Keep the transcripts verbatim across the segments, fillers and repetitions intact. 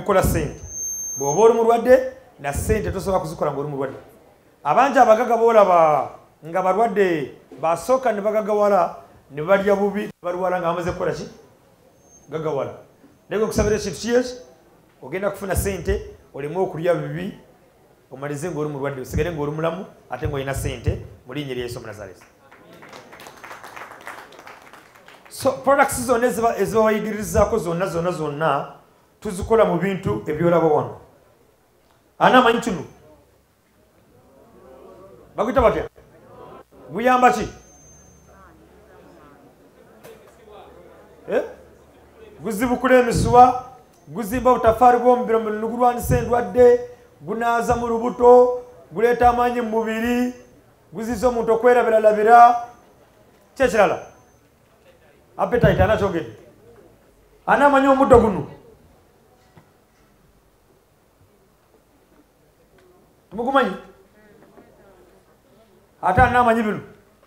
kukola sente bw'oba oli mulwadde na sente tosobola kuzikola ng'oli mulwadde abangi abagaga boolaba nga balwadde basooka ne bagagawala ne balya bubi balwala nga bamaze kukola ki gagawala naye okusabira ekintu kiyeki ogenda kufuna sente olemu okulya bibi omalize ng'oli mulwadde osigale ng'oli mulamu ate ng'olina sente mu linnya lya Yesu Omunazaaleti. So products zonna ezibabayigirizaako zonna zonna zonna tuzikola mu bintu ebyolaba wano. Ana amanyi kino baguyita batya guyamba ki eh? Guzibukula emisuwa guzimba obutafaari bw'omubiri omubiri nigulwanisa endwadde gunaaza mu lubuto guleeta amaanyi mu mubiri guziza omuntu okwerabiralabira kyekirala appetite anakyogedde ana amanyi omuddo guno tumugumanyi ate ana amanyi bino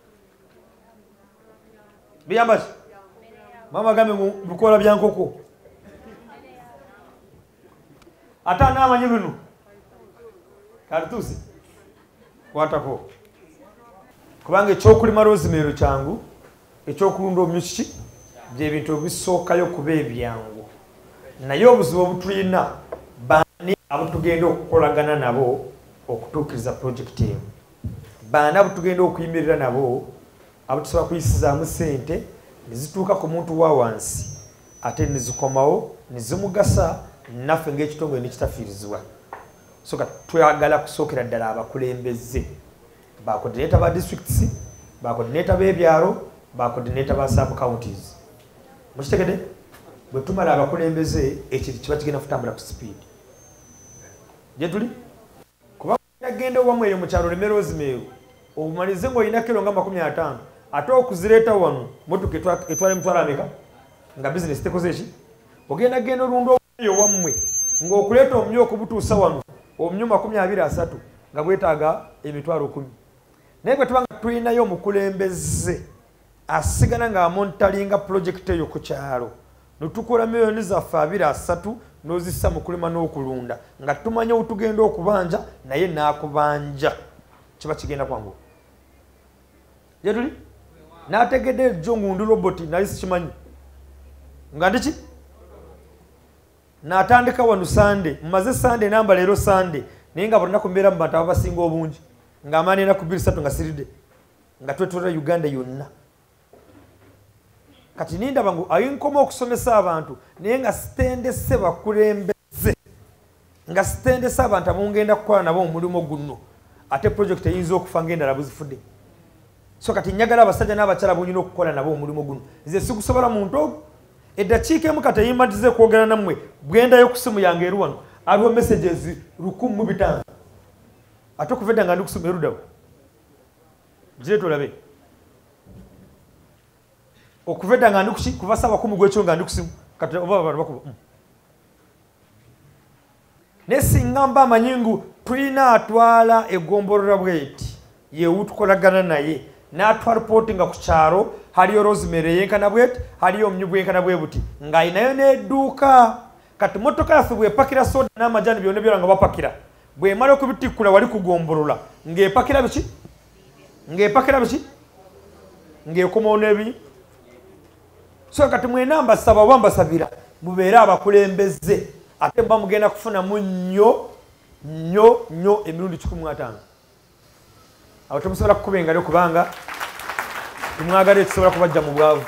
biyamba ki mama gambe bikola bya nkoko ate ana amanyi bino kalituusi kwatako kubanga ekyokulima rosemary kyangu ekyokulunda omyuki byebintu ebisookayo kuba ebyangu naye obuzibu obutulina baani abutugenda okukolagana nabo okutuukiriza pulojekiti eyo baani abutugenda okuyimirira nabo abutusobola kuyisizaamu sente nezituuka ku muntu wa wansi ate nezikomawo nezimugasa naffe ng'ekitongole nekitafiirizibwa. So twagala kusookera ddala abakulembeze bacoordinator ba districts bacoordinator b'ebyalo bacoordinator ba sub counties mukitegedde bwe tumala abakulembeze ekiri kiba kigenda kutambula ku speed gye tuli kuba agenda owamu eyo mu kyalo leme rosemary omalize ng'olina kilo nga makumi ataano ate okuzireeta wano motoka etwala emitwalo ameka nga bizinesi tekoze eki ogenda genda olunda owayo wammwe ng'okuleeta omumyu okubutuusa wano omumyu makumi abiri asatu nga bwetaaga emitwalo kumi naye bwe tuba nga tulinayo omukulembeze asigana ng'amontalinga pulojekiti eyo ku kyalo netukola miliyoni zaffe abiri asatu n'ozissa mu kulima n'okulunda nga tumanya otugenda okubanja naye n'akubanja kiba kigenda kwangu gye tuli n'ategedde ejjo ngundu roboti nali sikimanyi nga ndiki n'atandika wano sande mmaze sande namba leero sande naye nga bonna kumbeera mu bantu abasinga obungi ng'amaani enaku bbiri ssatu nga siridde nga twetolera Uganda yonna kati nindaba ngu ayinkoma okusomesa abantu naye nga sitendese bakulembeze nga sitendese abantu abongenda kukola nabo omulimu guno ate pulojekiti eyinza okufa ng'endala buzifudde. So kati njagala abasajja n'abakyala bonyina okukola nabo omulimu guno nze sigusobola muntu ogwo eddakiika emu kati eyimatize kwogera nammwe bwendayo ku simu yange eri wano aliwo messages lukumi mu bitaano ate okuva edda nga ndi kusoma eruddawo gireeta olabe okuva edda nga ndi kuki kuva saawa kumi gw'ekiro nga ndi ku simu kati oba abantu bakuba naye singa mba amanyi ngu tulina atwala egombolola bweti yewu tukolagana naye n'atwala pooti nga ku kyalo haliyo rosemary eyenkana bweti haliyo omumyu bwenkana bwe buti ng'ayinayo n'edduuka kati motoka yaffe bw'epakira soda n'amajani byonna byona nga bapakira bw'emala okubitikkula wali kugombolola ng'epakira biki ng'epakira biki ng'ekomawo n'ebi. So kati mwena mbasaba oba mbasabira mubeere abakulembeze ate mba mugenda kufunamu nnyo nnyo nnyo emirundi kikumi mu ataano awo temusobola kukuba engalo kubanga tumwagala ekisobola kubajja mu bwavu.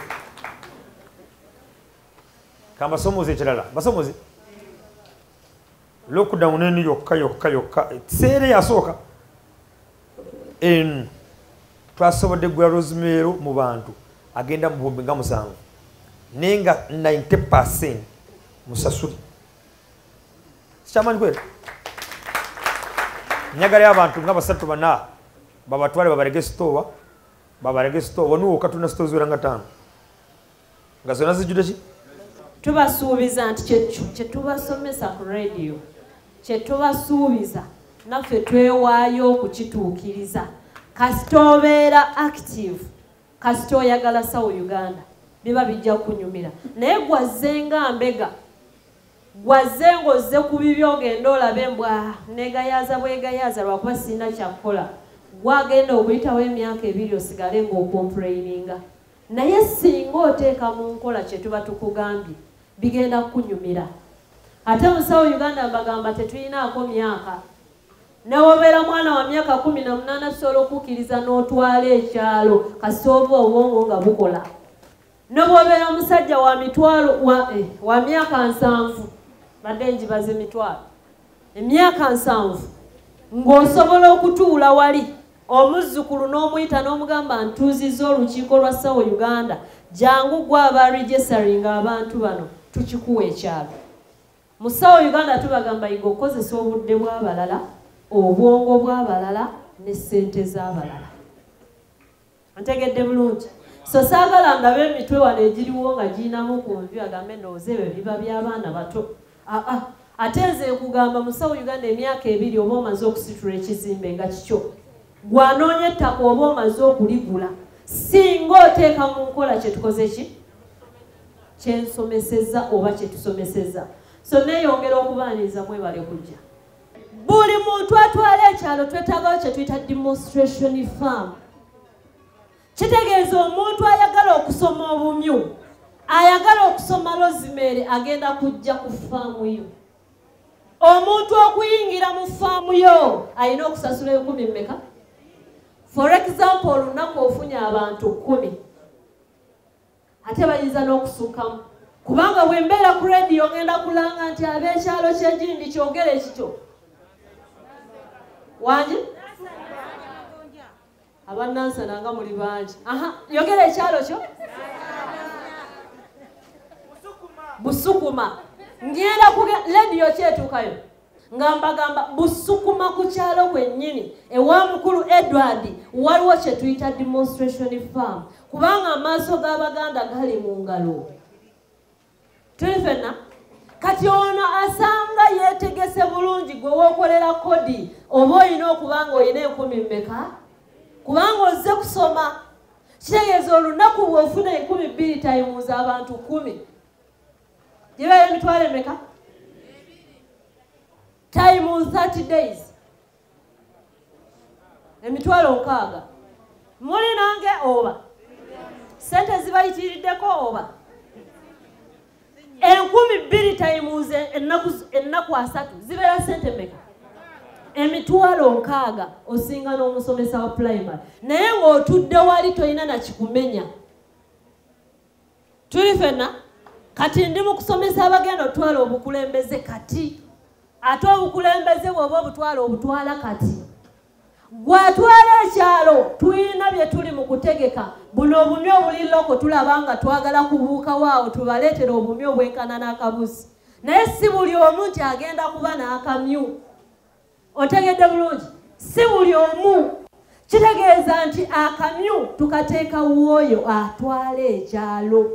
Kambasomoze ekirala basomoze lockdown eni yokka yokka yokka ekiseera yasooka en twasobodde gula rosemary mu bantu agenda mu bihumbi nga musanvu naye nga ninety percent musasuli sikyamanyi kwera njagala abantu nga basatu bana babatwale babarege sitowa babarege sitowa nuwoka tulina sitowa ziwera nga ttaano nga zonna zijjudde ki tubasuubiza nti kyetubasomesa ku radio kyetubasuubiza naffe twewaayo okukituukiriza kasita obeera active kasita oyagala sawo Uganda biba bijja kunyumira naye gwazzenga mbega gwaze ng'ozze ku bibi ogenda olabe mbwa negayaza bwegayaza lwakuba sirina kyakukola gwagenda okuyitawo emyaka ebiri osigale ng'okomplaininga naye singa oteeka mu nkola kye tuba tukugambye bigenda kukunyumira ate musawo Uganda mbagamba tetulinaako myaka newobeera mwana wa myaka kumi na munaana tusobola okukkiriza n'otwala ekyalo kasita oba obwongo nga bukola nobwobeera musajja wa mitwalo wa, eh, wa myaka nsanvu badde njibaze mitwalo emyaka nsanvu ng'osobola okutuula wali omuzzukulu n'omuyita n'omugamba ntuuzizza olukiiko lwa Sawo Uganda jangu gwe aba registeringa abantu bano tukikuwa ekyalo mu Sawo Uganda tubagamba yiga okukozesa obudde bw'abalala obwongo bw'abalala ne ssente z'abalala ntegedde bulungi so saagala ndabe emitwe wano egiriwo nga giinamu ku nvi agambe ndowooza ebyo biba by'abaana bato aa ate nze nkugamba mu Sawo Uganda emyaka ebiri oba omaze okusitula ekizimbe nga kikyo gwanoonya ettaka oba omaze okuligula singa oteeka mu nkola kyetukoze ki kyensomesezza oba kyetusomesezza so neeyongera okubaaniriza mwebale kujja buli muntu atwala ekyalo twetaagawo kye tuyita demonstration farm kitegeeza omuntu ayagala okusoma obumyu ayagala okusoma Rosemary agenda kujja ku faamu yo omuntu okuyingira mu faamu yo alina okusasula enkumi mmeka for example olunaku ofunye abantu kumi ate bayinza n'okusukkamu kubanga bwembeera ku radio ngenda kulanga nti ab'ekyalo kyegindi kyogere ekikyo wanje abanansana nga muli bangi aha yogera ekyalo kyo Busukuma ngenda ku radio kyetuukayo nga mbagamba Busukuma ku kyalo kwennyini ewa mukulu Edward waliwo kye tuyita demonstration farm kubanga amaaso g'Abaganda gali mu ngalo tuli fenna kati ono asanga yeetegese bulungi gwe wookolera kodi oba olina okubanga olina enkumi mmeka kubanga ozze kusoma kitegeeza olunaku bw'ofuna enkumi bbiri tayimuza abantu kumi gibeera emitwalo emeka time thirty days emitwalo nkaaga muli nange oba sente zibayitiriddeko oba enkumi bbiri tayimuze ennaku ennaku asatu zibeera sente meka emitwalo nkaaga osinga n'omusomesa wa primary naye ng'otudde wali tolina nakikumenya tuli fenna kati ndi mu kusomesa abagenda otwala obukulembeze kati ate obukulembeze bw'oba obutwala obutwala kati gwatwala ekyalo tulina bye tuli mu kutegeka buno obumyu obuli loko tulaba nga twagala kubuuka waawo tubaleetera obumyu obwenkana n'akabuzi naye si buli omu nti agenda kuba n'akamyu otegedde bulungi si buli omu kitegeeza nti akamyu tukateeka wooyo atwala ekyalo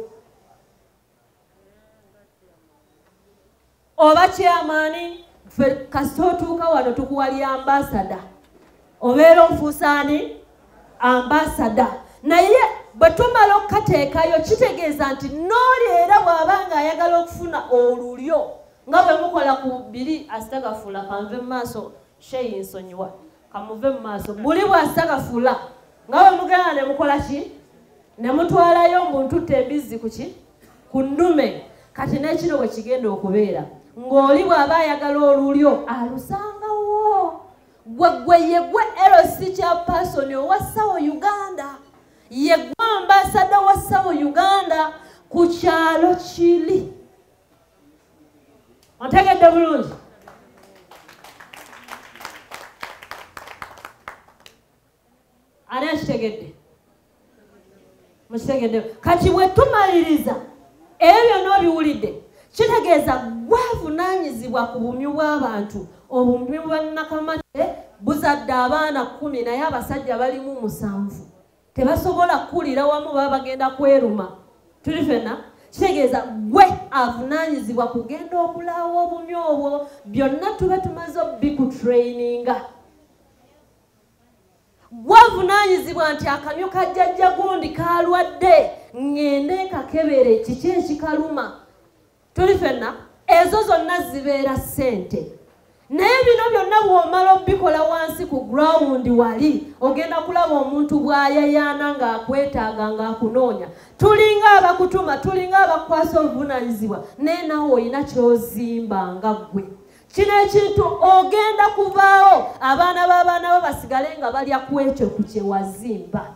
oba chairman kasita otuuka wano tukuwali ambasada obeera ofuusaani ambasada naye bwe tumala okukateekayo kitegeeza nti n'oli era bw'abanga ayagala okufuna olulyo nga bwe mukola ku biri asitagafuula kanve mu maaso sheyi nsonyiwa kamuve mu maaso buli bw'asitagafuula nga bwe mugenda ne mukola ki ne mutwalayo mbuntutte embizzi ku ki ku nnume kati n'ekiro bwe kigenda okubeera ng'oli bw'aba ayagala olulyo alusangawo gwe gwe ye gwe L C chairperson owa Sawo Uganda ye gwe ambasada wa Sawo Uganda ku kyalo kiri ontegedde bulungi ani akitegedde mukitegedde kati bwe tumaliriza ebyo n'obiwulidde kitegeeza gwavunaanyizibwa ku bumyu bw'abantu obumyu bwa Nakamate buzadde abaana kumi naye abasajja balimu musanvu tebasobola kukulira wamu baba bagenda kweruma tuli fenna kitegeeza gwe avunaanyizibwa kugenda obulawo obumyu obwo byonna tube tumaze obikutraininga gwavunaanyizibwa nti akamyu kajjajja gundi kalwadde ngende nkakebere kiki ekikaluma tuli fenna ezo zonna zibeera ssente. Naye bino byonna bw'omala obikola wansi ku ground wali ogenda kulaba omuntu bw'ayayaana ng'akwetaaga ng'akunoonya. Tulinga abakutuma, tulinga abakwasa obuvunaanyizibwa, naye naawe olina ky'ozimba nga ggwe. Kino ekintu ogenda kuvaawo abaana b'abaana bo basigale nga balya ku ekyo ku kye wazimba.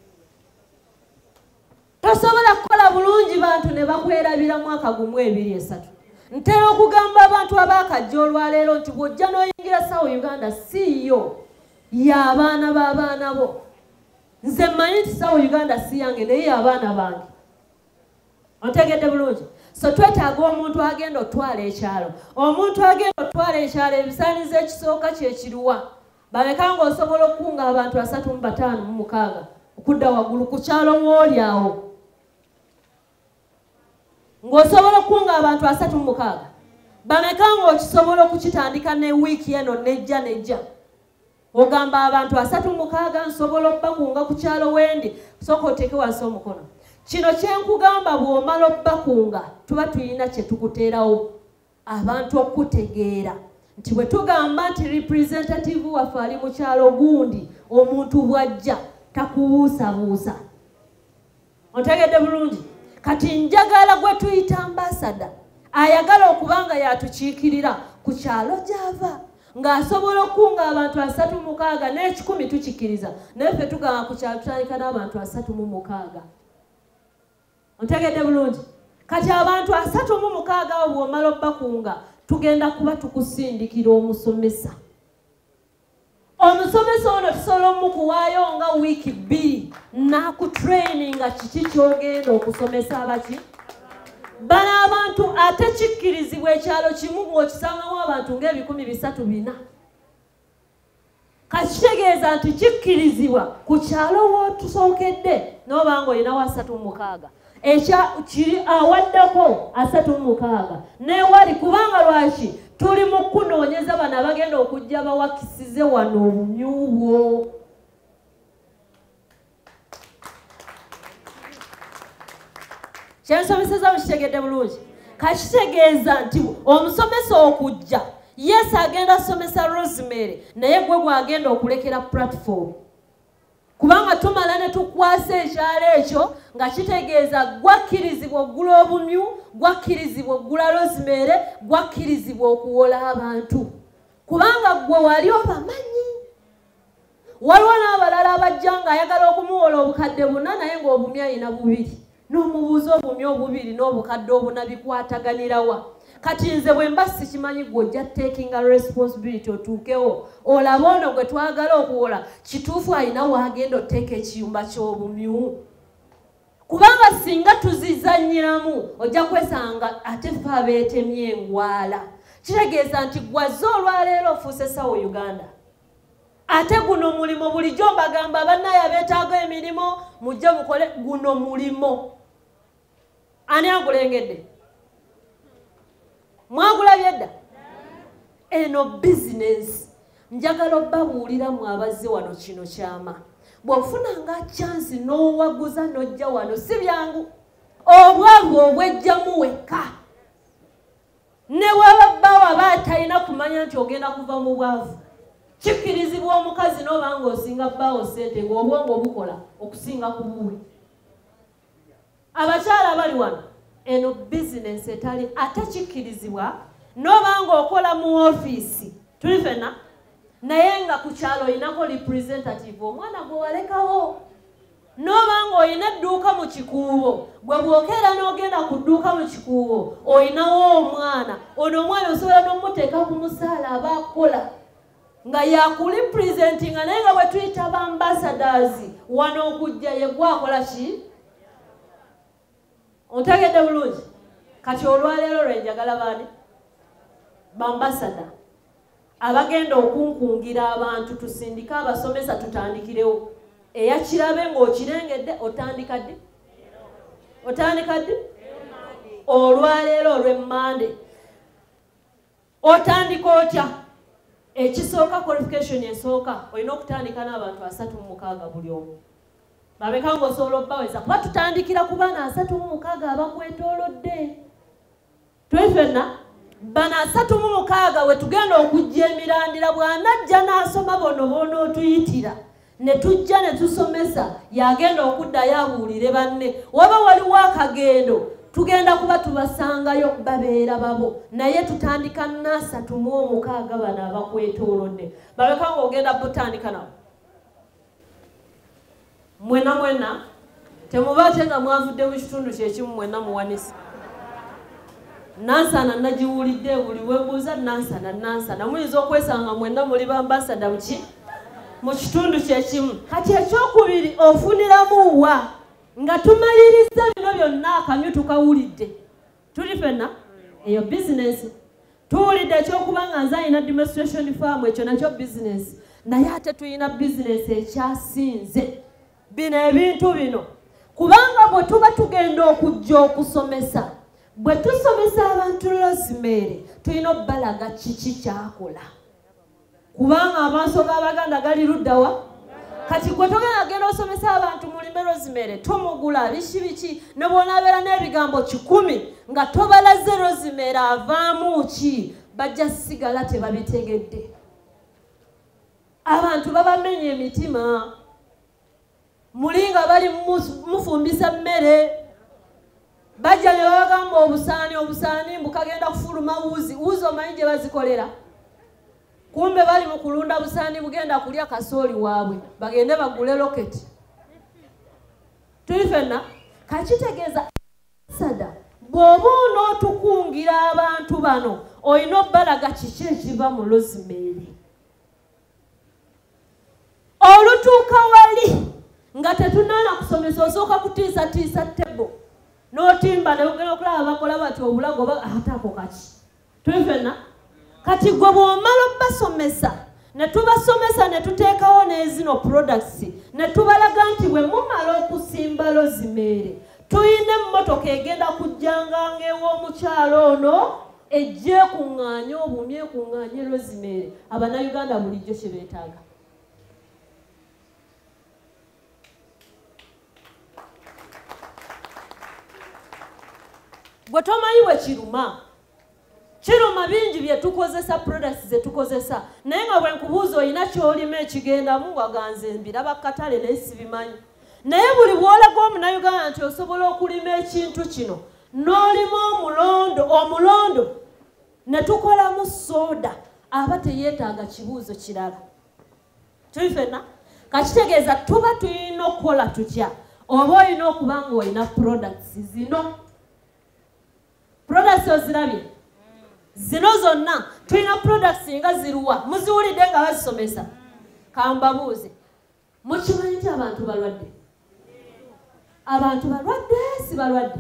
Tosobola kukola bulungi bantu ne bakwerabira mwaka gumu ebiri esatu. Ntera okugamba abantu abaakajja olwaleero nti bw'ojja n'oyingira South Uganda si yo y'abaana b'abaana bo. Nze mmanyi nti South Uganda si yange naye y'abaana bange. Ontegedde bulungi? So twetaaga omuntu agenda otwala ekyalo. Omuntu agenda otwala ekyalo ebisaanizo ekisooka kye kiruwa. Baleka ng'osobola okukunga abantu asatu mu bataano mu mukaaga okudda waggulu ku kyalo mw'oli awo. Ng'osobola okukunga abantu asatu mu mukaaga. Baleka ng'okisobola okukitandika ne wiiki eno nejja nejja. Ogamba abantu asatu mu mukaaga nsobola okubakunga ku kyalo wendi. Sooka oteeke wansi omukono. Kino kyenkugamba bw'omala obbakunga tuba tulina kye tukuteerawo abantu okutegeera nti bwe tugamba nti representative waffe ali mu kyalo gundi omuntu bw'ajja takubuusabuusa. Ontegedde bulungi? Kati njagala gwe tuyita ambasada ayagala okubanga yatukiikirira ku kyalo gy'ava ng'asobola okukunga abantu asatu mu mukaaga n'ekikumi tukikkiriza naye ffe tugamba ku kyalo tutandika n'abantu asatu mu mukaaga. Ontegedde bulungi? Kati abantu asatu mu mukaaga abo bw'omala obbakunga tugenda kuba tukusindikira omusomesa. Omusomesa ono tusobola omukuwaayo nga wiiki bbiri n'akutraininga kiki ky'ogenda okusomesa abaki. Bano abantu ate kikkirizibwa ekyalo kimu ng'okisangamu abantu ng'ebikumi bisatu bina. Kakitegeeza nti kikkirizibwa ku kyalo w'otusookedde n'oba ng'olinawo asatu mu mukaaga. Ekya kiri awaddako asatu mu mukaaga. Newali kubanga lwaki tuli mu kunoonyeza bano abagenda okujja bawakisize wano obumyubwo. Kyensomeseza mukitegedde bulungi? Kakitegeeza nti omusomesa okujja yes agenda somesa Rosemary naye gwe gwagenda okulekera platform. Kubanga tumala ne tukwasa ekyalo ekyo nga kitegeeza gwakkirizibwa oggula obumyu, gwakkirizibwa oggula Rosemary, gwakkirizibwa okuwola abantu. Kubanga gwe wali obamanyi. Waliwo n'abalala abajja ng'ayagala okumuwola obukadde buna naye ng'obumyu alina bubiri. N'omubuuza obumyu obubiri n'obukadde obuna bikwataganirawa. Kati nze bwe mba sikimanyi gw'ojja takinga responsibility otuukewo olaba ono gwe twagala okuwola kituufu alina waagenda otteeka ekiyumba ky'obumyu. Kubanga singa tuzizanyiramu ojja kwesanga ate ffe abeetemye engwala. Kitegeeza nti gwazze olwaleero ofuuse South Uganda. Ate guno mulimo bulijjo mbagamba bannaye abeetaaga emirimu mujje mukole guno mulimo. Ani agulengedde? Mwagulabye dda? Eno business. Njagala obbabuulira mu abazze wano kino kyama. Bw'ofunanga chance n'owaguza n'ojja wano si byangu. Obwavu obwejjamu wekka. Ne waba bbawo aba atalina kumanya nti ogenda kuva mu bwavu. Kikkirizibwa omukazi n'oba ng'osinga bbaawo ssente ng'obwongo bukola okusinga ku buwe. Abakyala abali wano eno business etali ate kikkirizibwa n'oba ng'okola mu ofiisi tuli ffenna naye nga ku kyalo olinako representative omwana gwe walekawo. N'oba ng'olina edduuka mu kikuubo gwe bw'okeera n'ogenda ku dduuka mu kikuubo olinawo omwana ono omwana osobola n'omuteeka ku musaala aba akola nga yakurepresentinga naye nga bwe tuyita ba ambassadors wano okujja ye gwakola ki. Ontegedde bulungi? Kati olwaleero lwe njagala baani bambasada abagenda okunkungira abantu tusindika abasomesa tutandikirewo eyakirabe ng'okirengedde otandika ddi? Otandika ddi? Olwaleero olw'emmande otandika otya? Ekisooka qualification esooka olina okutandika n'abantu asatu mu mukaaga buli omu. Babeka ng'osobola obbaweza kuba tutandikira ku baana asatu mu mukaaga abakwetoolodde. Tuli ffenna bana asatu mu mukaaga we tugenda okujja emirandira bw'anajja n'asoma bono bonootuyitira ne tujja ne tusomesa yagenda okuddayo abuulire banne waba waliwo akagendo tugenda kuba tubasangayo babeera babo naye tutandika n'asatu mu omukaaga bano abakwetoolodde baleka ng'ogenda butandika nabo mwena mwena temubaate nga mwavudde mu kitundu kyekimu mwena muwanisa nansana nagiwulidde buli webuuza nansana nansana muyinza okwesanga mwena muli bambasada muki mu kitundu kyekimu kati ekyokubiri ofuniramu wa nga tumaliriza bino byonna akamyu tukawulidde tuli fenna eyo bizinesi tuwulidde ekyokuba nga nze alina demonstration farm ekyo nakyo bizinesi naye ate tulina bizinesi ekyasinze bino ebintu bino kubanga bwe tuba tugenda okujja okusomesa bwe tusomesa abantu Rosemary tulina obbalaga kiki kyakola kubanga amaaso g'Abaganda gali luddawa kati gwe togenda genda osomesa abantu mulime Rosemary tomugula biki biki ne bw'onaabeera n'ebigambo kikumi nga tobalaze Rosemary avaamu ki bajja sigala tebabitegedde abantu babamenya emitima mulinga bali mufumbisa mmere bajja ne babagamba obusaani obusaani mbukagenda kufuluma wuzi wuzi omanyi gye bazikolera kumbe bali mu kulunda busaani bugenda kulya kasooli waabwe bagende bagule loketi tuli fenna kakitegeeza sada bw'oba onootukungira abantu bano olina obbalaga kiki ekiva mu Rosemary olutuuka wali nga tetunaana kusomesa osooka kutiisatiisa tebo n'otimba ne ogenda okulaba bakola bati obulago ate ako kaki tuli fenna kati gwe bw'omala obbasomesa ne tubasomesa ne tuteekawo n'ezino products ne tubalaga nti bwe mumala okusimba Rosemary tuyina emmotoka egenda kujjanga ng'ew'omukyalo ono ejje ekuŋŋaanye obumye ekuŋŋaanye Rosemary Abannayuganda bulijjo kye beetaaga gwe tomanyi we kiruma kiruma bingi bye tukozesa products ze tukozesa naye nga bwe nkubuuza olina ky'olima ekigendamu waganze mbiraba katale naye sibimanyi naye buli bw'olaga Omunnayuganda nti osobola okulima ekintu kino n'olima omulondo omulondo ne tukolamu soda aba teyeetaaga kibuuzo kirala tuli fenna kakitegeeza tuba tulina okukola tutya oba olina okuba nga olina products zino products ozirabye zino zonna tulina products nga ziruwa muziwulidde nga bazisomesa kambabuuze mukimanyi nti abantu balwadde abantu balwadde si balwadde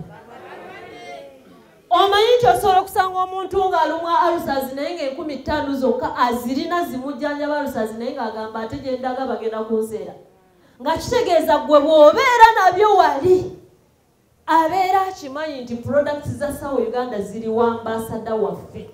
omanyi nti osobola okusanga omuntu ng'alumwa alusazi naye ng'enkumi ttaano zokka azirina zimujjanjaba alusazi naye ng'agamba ate gye ndaga bagenda kunseera nga kitegeeza gwe bw'obeera nabyo wali abeera akimanyi nti products za South Uganda ziri wa ambassador waffe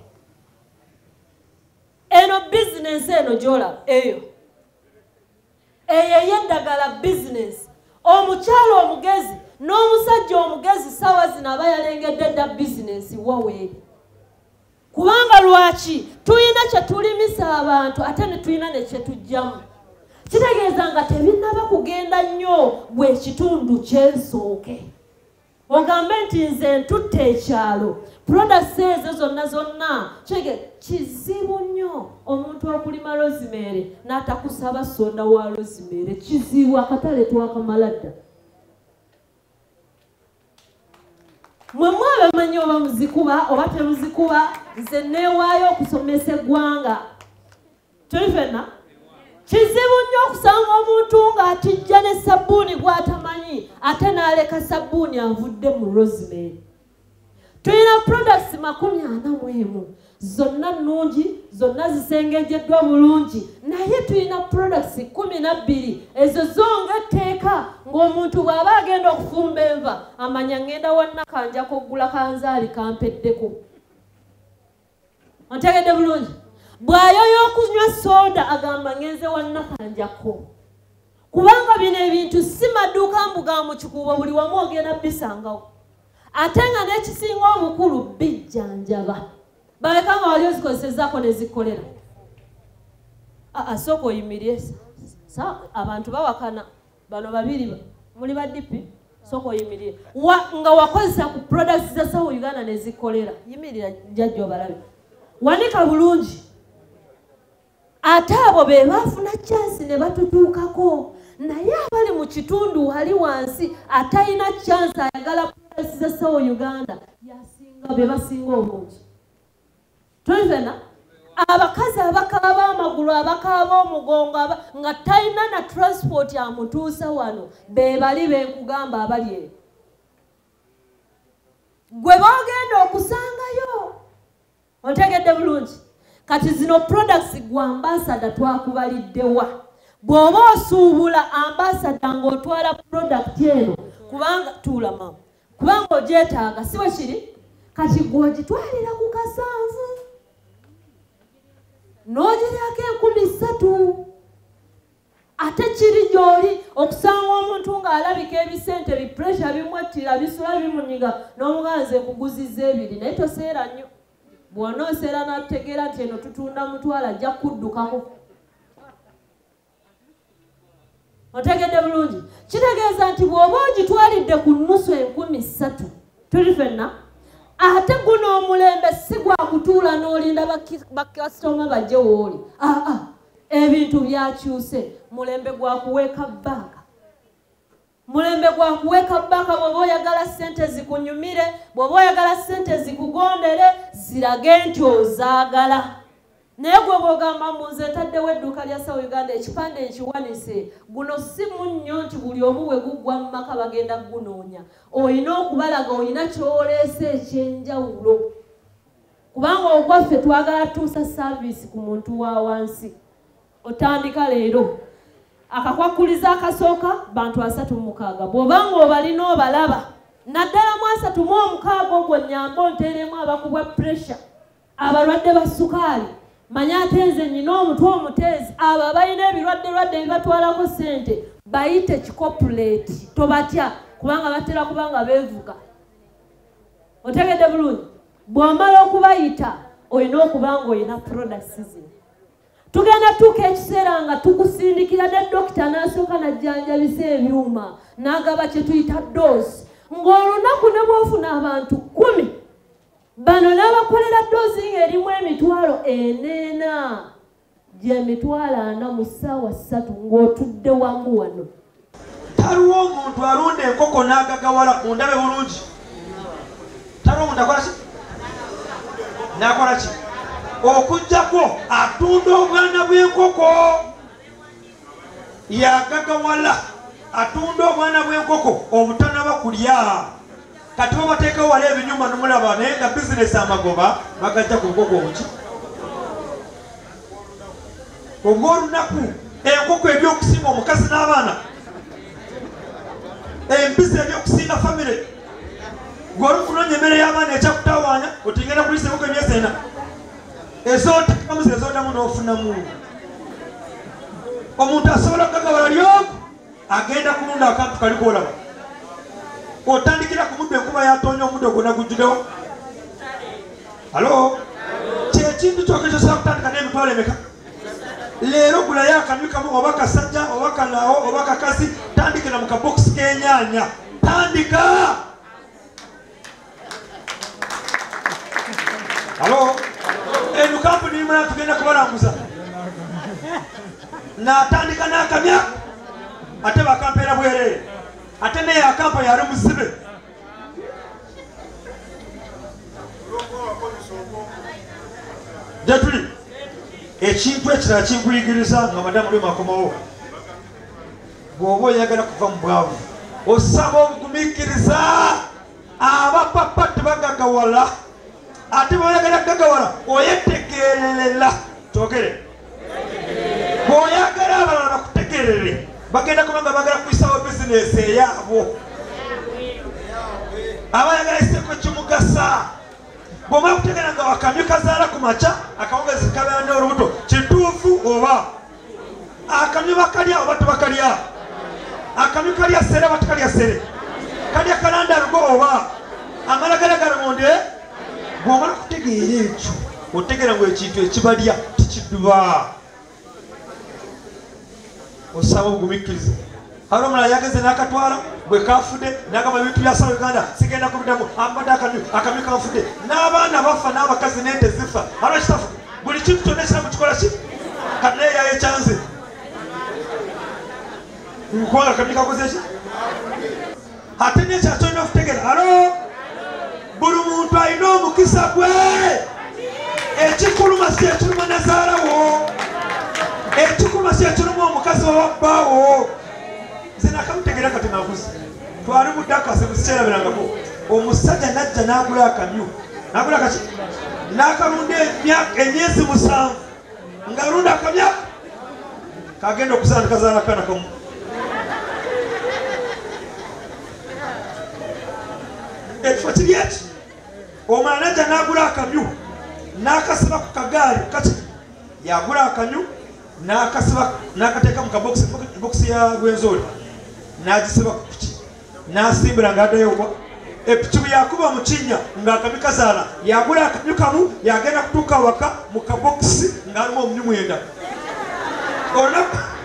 eno business eno gy'olaba eyo eyo y'eddagala business omukyalo omugezi n'omusajja omugezi sawa zino aba yalengedde dda bizinesi waweeri kubanga lwaki tulina kye tulimisa abantu ate ne tulina ne kye tujjamu kitegeeza nga tebinnaba kugenda nnyo bwe kitundu kyensooke ogambe nti nze ntutte ekyalo products ezo zonna zonna kige kizibu nnyo omuntu okulima Rosemary n'atakusaba soda wa Rosemary kizibu akatale twakamala dda mwe mwabamanyi oba muzikuba oba temuzikuba nze neewaayo okusomesa eggwanga tuli fenna kizibu nnyo okusanga omuntu ng'atijja ne sabbuuni gw'atamanyi ate n'aleka sabbuuni avudde mu Rosemary tulina products makumi ana mu emu zonna nnungi zonna zisengejjeddwa bulungi naye tulina products kumi na bbiri ezo zonga etteeka ng'omuntu bw'aba agenda okufumba enva amanya ngenda wannakanja kugula kanzaali kampeddeko ontegedde bulungi bw'ayoyo okunywa soda agamba ngenze wannakanjako kubanga bino ebintu si maduuka mbuga mu kikuubo buli wamu ogenda bisangawo ate nga n'ekisinga obukulu bijjanjaba balekanga wali ozikozesezaako ne zikolera. Asooka oyimirye abantu bawakana bano babiri muli ba D P sooka oyimirye nga wakozesa ku products za South Uganda ne zikolera yimirira jjajja obalabe wanika bulungi ate abo be bafuna chance ne batutuukako naye abali mu kitundu wali wansi atalina chance ayagala products za South Uganda yasinga be basinga obungi twevena abakazi abakaaba amagulu abakaaba omugongo nga talina na transport amutuusa wano be bali benkugamba abali eyo gwe bagenda okusangayo otegedde bulungi kati zino products gwa ambassador twakubaliddewa bw'oba osuubula ambassador ng'otwala product eno kubanga tuula mama kubanga ogyetaaga si bwe kiri kati gw'ogitwalira ku kasanvu n'ogiryako enkumi ssatu ate kiri gy'oli okusanga omuntu ng'alabika ebisente bipuresha bimwettira bisula bimunyiga n'omuganzi ekuguzizza ebiri naye toseera nnyo bw'onooseera n'atutegeera nti eno tutunda mutwala ajja kuddukako otegedde bulungi kitegeeza nti bw'oba ogitwalidde ku nnusu enkumi ssatu tuli ffenna ate guno omulembe si gwa kutuula n'olinda bakasitoma bajje wooli aa ebintu byakyuse mulembe gwa kuweeka bbanga mulembe gwa kuweeka bbanga bw'oba oyagala ssente zikunyumire bw'oba oyagala ssente zikugondere zirage nti ozaagala naye gwe bw'ogamba munze etaddewo edduuka lya South Uganda ekipande nkiwanise guno si munnyo nti buli omu we guggwa mu maka bagenda gunoonya olina okubalaga olina kyoleese ekyenjawulo kubanga ogwaffe twagala tuusa saavisi ku muntu wa wansi otandika leero akakwakuliza akasooka bantu asatu mukaaga bw'obanga obalina obalaba naddala mu asatu mu omukaaga ogwo nnyamba onteeremu abakubwa pressure abalwadde ba sukaali manya ate nze nnyina omutwe omuteezi abo abalina ebirwadde lwadde ebibatwalako ssente bayite kikopuleeti tobatya kubanga batera kubanga beevuga otegedde bulungi bw'omala okubayita olina okuba nga olina products zino tugenda tuuka ekiseera nga tukusindikira ne dokita n'asooka najjanjabisa ebyuma n'agaba kye tuyita doozi ng'olunaku ne bw'ofuna abantu kumi bano n'abakolera doozi ng'erimu emitwalo eneena gy'emitwalo ana mu ssaawa ssatu ng'otudde wamu wano taliwo omuntu alunda enkoko n'agagawala mundabe bulungi taliwo omuntu akola ki n'akola ki okujjako atunda obwana bw'enkoko yagagawala atunda obwana bw'enkoko obutanaba kulya kati babateekawo wala ebinyuma nomulaba naye nga bizinesi amagoba bagajja ku nkoko obuki ogw'olunaku enkoko ebyokusinga omukazi n'abaana embizi ebyokusinga famire gw'olukunoonya emmere y'abaana ekyakutawaanya otingenda kulisa enkoko emyezi ena ezootamuzi ezoodamu n'ofunamu omuntu asobola okugagawala lyoku agenda kulunda akantu kali koolaba otandikira ku muddo enkuba yatoonya omuddo gwonna gujjudewo alo kyekintu kyokka kyosobola kutandika n'emitwalo emeka leero gulayo akamyu kamu oba kasajja oba kalaawo oba kakazi tandikira mu kabokisi k'enyaanya tandika alo eno kampuni imala tugenda kubalambuza n'atandika n'akamya ate bakampeera bwereere ate naye akampa yali muzibe gyetuli ekintu ekirala kinkuyigiriza nga madamu lwe makomawo bw'oba oyagala kuva mu bwavu osaba obugumiikiriza abapapa tebagagawala ate bw'oyagala kugagawala oyetegeererera kyogere bw'oyagala abalala bakutegeerere bagenda kubanga bagala kuyisawo bizinesi eyaabo abayagala iseko kimugasa bw'omala kutegera nga wakamyu kazaala ku maca akawungezi kabeera ne olubuto kituufu oba akamyu bakalya oba tebakalya akamyu kalya sere oba tekalya sere kalya kalanda rugo oba amalagala galamonde bw'omala kutegeera ekyo otegera ngu ekintu ekibalya tikidduba osaba obugumikkiriza. Hari omulala yageze n'akatwala bwe kafudde n'agamba ebintu bya ssaawa Uganda sigenda kubiddamu ambadde akamyu akamyu kanfudde n'abaana bafa n'abakazi n'ente zifa. Hari kitafu buli kintu kyonna ekiramu kikola ki naye yayekyanze kubanga akamyu kakoze ki. Ate n'ekyalo kyolina okutegeera alo buli muntu alina omukisa gwe. Ekikuluma si ekiruma nazaalawo, ekikuluma si ekiruma omukazi wawabbaawo. Nze nakamutegeera kati naguzi twali buddakase musikyerabirangako omusajja najja n'agula akamyu n'agula kaki n'akalunda emyezi musanvu ng'alunda akamyu kagenda okusandika zaala kana kamu. Ekifo kiri eki omwana najja n'agula akamyu n'akasiba ku kagaali kati yagula akamyu n'akasiba n'akateeka mu kabokisi ya Rwenzori n'agisiba ku piki n'asimbula ng'addayo wa epiki bwe yakuba mu kinnya ng'akamyu kazaala yagula akamyu kamu yagenda kutuuka waka mu kabokisi ng'alimu omumyu mwenda.